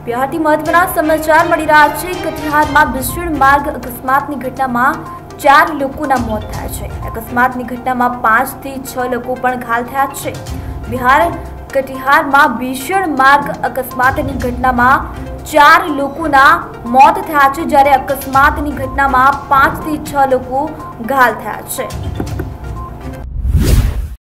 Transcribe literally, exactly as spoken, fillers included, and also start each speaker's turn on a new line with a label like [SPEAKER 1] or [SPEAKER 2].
[SPEAKER 1] બિહારથી મહત્વના સમાચાર મળી રહ્યા છે। કટિહારમાં ભીષણ માર્ગ અકસ્માતની ઘટનામાં ચાર લોકોના મોત થયા છે। અકસ્માતની ઘટનામાં પાંચ થી છ લોકો પણ ઘાયલ થયા છે। બિહાર કટિહારમાં ભીષણ માર્ગ અકસ્માતની ઘટનામાં ચાર લોકોના મોત થયા છે, જ્યારે અકસ્માતની ઘટનામાં પાંચ થી છ લોકો ઘાયલ થયા છે।